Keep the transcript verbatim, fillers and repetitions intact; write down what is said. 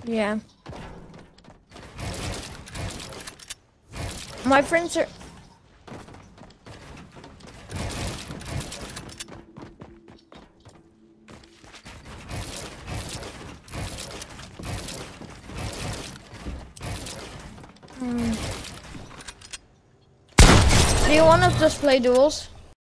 Yeah. My friends are... Hmm. Do you want to just play duels?